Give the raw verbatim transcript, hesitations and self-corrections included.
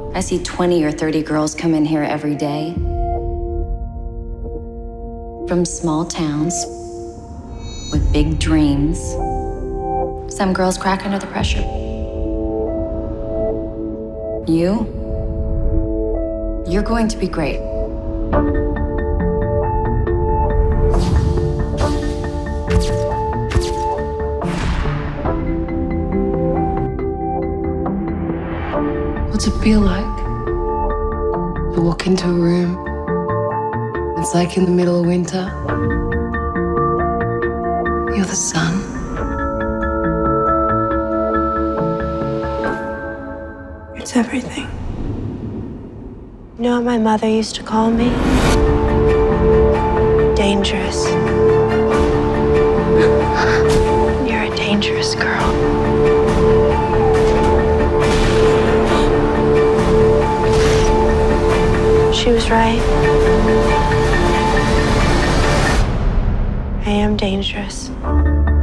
I see twenty or thirty girls come in here every day. From small towns with big dreams. Some girls crack under the pressure. You? You're going to be great. What's it feel like to walk into a room? It's like in the middle of winter. You're the sun. It's everything. You know what my mother used to call me? Dangerous. You're a dangerous girl. She was right. I am dangerous.